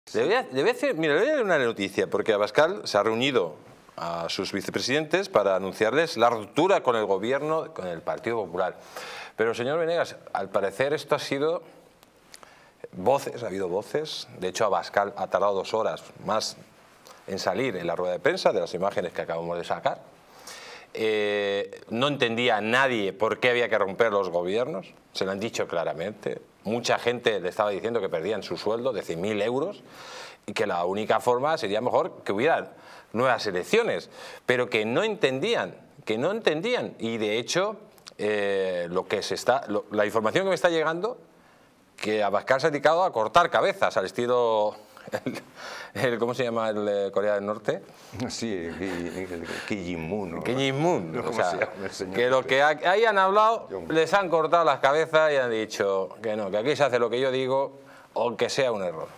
Le voy a decir, mira, le voy a dar una noticia, porque Abascal se ha reunido a sus vicepresidentes para anunciarles la ruptura con el gobierno, con el Partido Popular. Pero, señor Venegas, al parecer esto ha sido voces, ha habido voces. De hecho, Abascal ha tardado 2 horas más en salir en la rueda de prensa de las imágenes que acabamos de sacar. No entendía nadie por qué había que romper los gobiernos, se lo han dicho claramente. Mucha gente le estaba diciendo que perdían su sueldo de 100.000 euros y que la única forma sería mejor que hubiera nuevas elecciones, pero que no entendían, y de hecho la información que me está llegando, que Abascal se ha dedicado a cortar cabezas al estilo ¿cómo se llama el Corea del Norte? Sí, el Kim Jong-un, ¿no? Kim Jong-un, No, o sea, ¿cómo se llama el señor? Que lo que ahí han hablado, les han cortado las cabezas y han dicho que no, que aquí se hace lo que yo digo, aunque sea un error.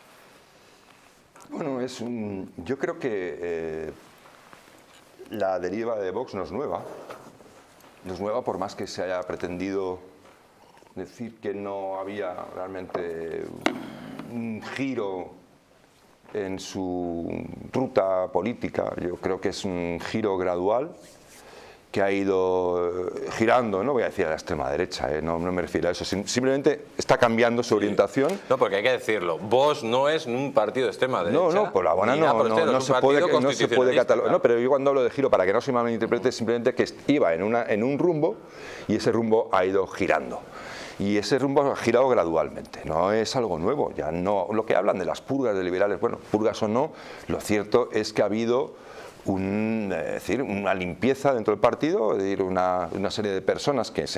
Bueno, yo creo que la deriva de Vox no es nueva. No es nueva por más que se haya pretendido decir que no había realmente un giro en su ruta política. Yo creo que es un giro gradual que ha ido girando, no voy a decir a la extrema derecha, no me refiero a eso, simplemente está cambiando su orientación. No, porque hay que decirlo, Vox no es un partido de extrema derecha. No, por la buena no se puede catalogar. No, pero yo cuando hablo de giro, para que no se malinterprete, simplemente que iba en un rumbo y ese rumbo ha ido girando. Y ese rumbo ha girado gradualmente, no es algo nuevo. Ya no, lo que hablan de las purgas de liberales, bueno, purgas o no, lo cierto es que ha habido una limpieza dentro del partido, es decir, una serie de personas que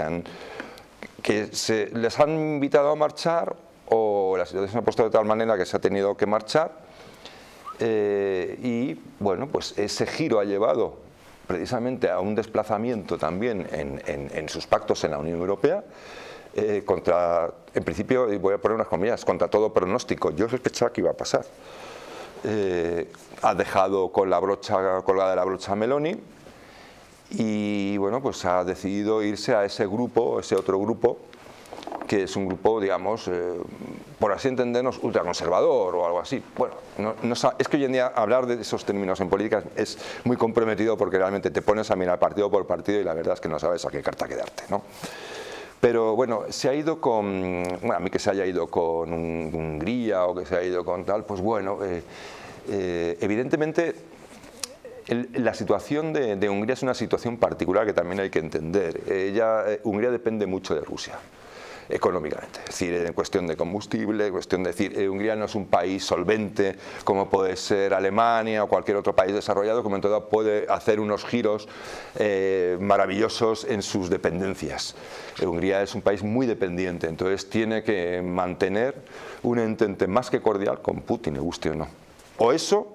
les han invitado a marchar o la situación se ha puesto de tal manera que se ha tenido que marchar y bueno, pues ese giro ha llevado precisamente a un desplazamiento también en sus pactos en la Unión Europea. En principio, y voy a poner unas comillas, contra todo pronóstico. Yo sospechaba que iba a pasar. Ha dejado con la brocha colgada la brocha a Meloni y bueno, pues ha decidido irse a ese grupo, ese otro grupo, que es un grupo, digamos, por así entendernos, ultraconservador o algo así. Bueno, es que hoy en día hablar de esos términos en política es muy comprometido porque realmente te pones a mirar partido por partido y la verdad es que no sabes a qué carta quedarte, ¿no? Pero bueno, se ha ido a mí que se haya ido con Hungría o que se haya ido con tal, pues bueno, evidentemente la situación de Hungría es una situación particular que también hay que entender. Hungría depende mucho de Rusia, económicamente, es decir, en cuestión de combustible, cuestión de decir, Hungría no es un país solvente como puede ser Alemania o cualquier otro país desarrollado, como en todo puede hacer unos giros maravillosos en sus dependencias. Hungría es un país muy dependiente, entonces tiene que mantener un entente más que cordial con Putin, le guste o no. O eso,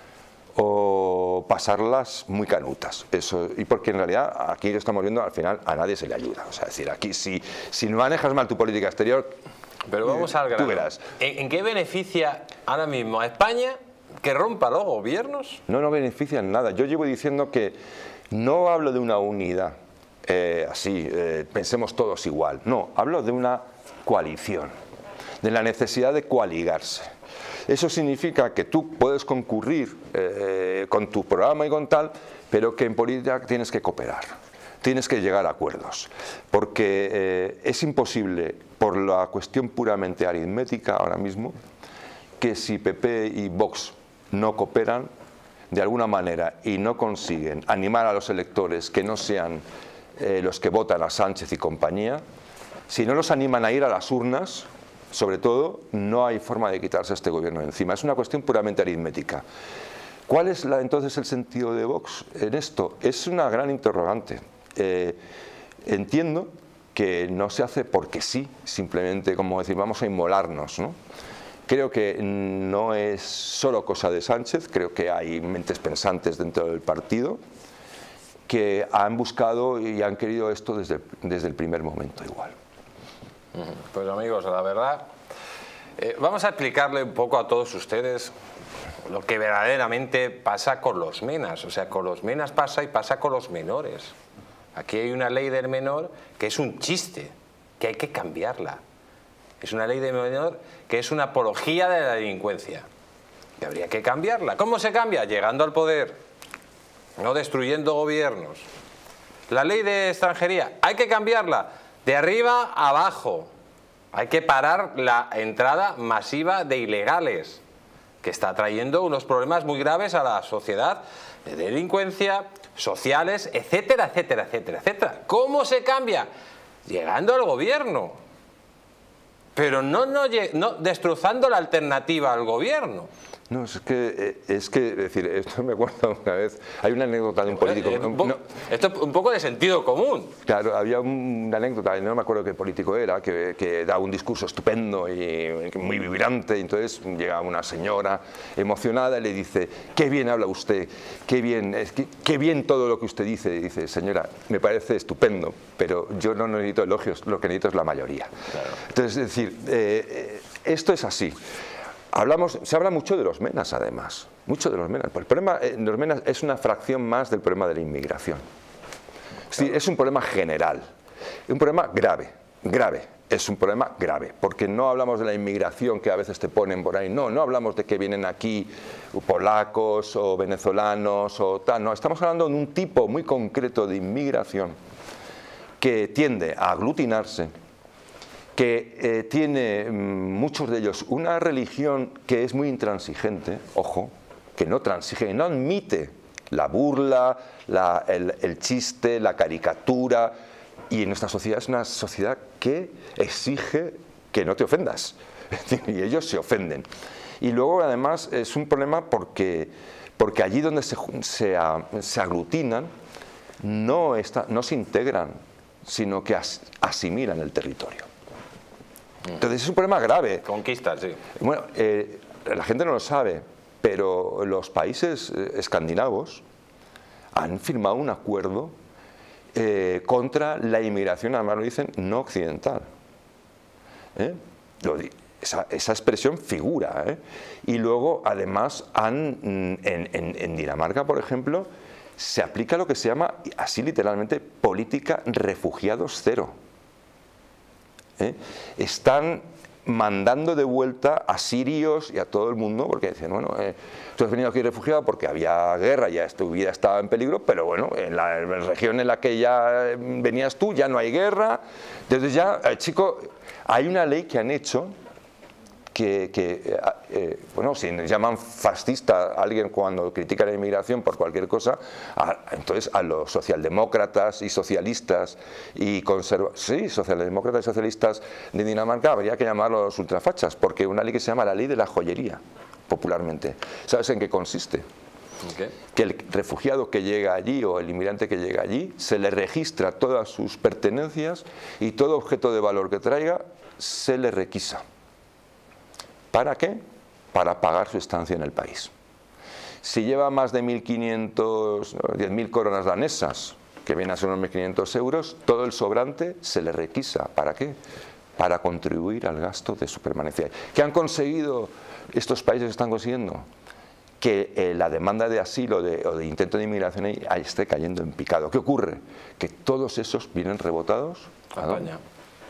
o pasarlas muy canutas. Eso, y porque en realidad aquí lo estamos viendo, al final a nadie se le ayuda. O sea, es decir, aquí si manejas mal tu política exterior, pero vamos al grano. Tú verás. ¿En qué beneficia ahora mismo a España que rompa los gobiernos? No beneficia en nada. Yo llevo diciendo que no hablo de una unidad, pensemos todos igual. No, hablo de una coalición, de la necesidad de coaligarse. Eso significa que tú puedes concurrir con tu programa y con tal, pero que en política tienes que cooperar, tienes que llegar a acuerdos, porque es imposible, por la cuestión puramente aritmética ahora mismo, que si PP y Vox no cooperan de alguna manera y no consiguen animar a los electores que no sean los que votan a Sánchez y compañía, si no los animan a ir a las urnas, sobre todo, no hay forma de quitarse a este gobierno de encima. Es una cuestión puramente aritmética. ¿Cuál es entonces el sentido de Vox en esto? Es una gran interrogante. Entiendo que no se hace porque sí, simplemente como decir, vamos a inmolarnos, ¿no? Creo que no es solo cosa de Sánchez, creo que hay mentes pensantes dentro del partido que han buscado y han querido esto desde el primer momento igual. Pues amigos, la verdad, vamos a explicarle un poco a todos ustedes lo que verdaderamente pasa con los menas. O sea, con los menas pasa y pasa con los menores. Aquí hay una ley del menor que es un chiste, que hay que cambiarla. Es una ley de menor que es una apología de la delincuencia. Que habría que cambiarla. ¿Cómo se cambia? Llegando al poder, no destruyendo gobiernos. La ley de extranjería, hay que cambiarla de arriba a abajo. Hay que parar la entrada masiva de ilegales, que está trayendo unos problemas muy graves a la sociedad, de delincuencia, sociales, etcétera, etcétera, etcétera, etcétera. ¿Cómo se cambia? Llegando al gobierno, pero no destrozando la alternativa al gobierno. No, es decir, esto me acuerdo una vez, hay una anécdota de un político. Esto es un poco de sentido común. Claro, había una anécdota, no me acuerdo qué político era, que daba un discurso estupendo y muy vibrante, y entonces llega una señora emocionada y le dice: qué bien habla usted, qué bien todo lo que usted dice. Y dice: señora, me parece estupendo, pero yo no necesito elogios, lo que necesito es la mayoría. Claro. Entonces, es decir, esto es así. Se habla mucho de los MENAs, además, mucho de los MENAs. El problema de los MENAs es una fracción más del problema de la inmigración. Es decir, es un problema general, un problema grave, es un problema grave, porque no hablamos de la inmigración que a veces te ponen por ahí, no hablamos de que vienen aquí polacos o venezolanos o tal, no, estamos hablando de un tipo muy concreto de inmigración que tiende a aglutinarse, que tiene muchos de ellos una religión que es muy intransigente, ojo, que no transige, no admite la burla, el chiste, la caricatura, y en nuestra sociedad es una sociedad que exige que no te ofendas, y ellos se ofenden. Y luego además es un problema porque allí donde se aglutinan no se integran, sino que asimilan el territorio. Entonces es un problema grave. Conquistas, sí. Bueno, la gente no lo sabe, pero los países escandinavos han firmado un acuerdo contra la inmigración, además lo dicen, no occidental. Esa expresión figura. Y luego, además, en Dinamarca, por ejemplo, se aplica lo que se llama, así literalmente, política refugiados cero. Están mandando de vuelta a sirios y a todo el mundo, porque dicen, bueno, tú has venido aquí refugiado porque había guerra, ya tu vida estaba en peligro, pero bueno, en la región en la que ya venías tú ya no hay guerra. Entonces ya, chico, hay una ley que han hecho bueno, si llaman fascista a alguien cuando critica la inmigración por cualquier cosa, entonces a los socialdemócratas y socialistas y socialdemócratas y socialistas de Dinamarca habría que llamarlos ultrafachas, porque una ley que se llama la ley de la joyería, popularmente. ¿Sabes en qué consiste? Okay. Que el refugiado que llega allí o el inmigrante que llega allí se le registra todas sus pertenencias y todo objeto de valor que traiga se le requisa. ¿Para qué? Para pagar su estancia en el país. Si lleva más de 10.000 coronas danesas, que vienen a ser unos 1.500 euros, todo el sobrante se le requisa. ¿Para qué? Para contribuir al gasto de su permanencia. ¿Qué han conseguido estos países? Están consiguiendo que la demanda de asilo o de intento de inmigración esté cayendo en picado. ¿Qué ocurre? Que todos esos vienen rebotados a España.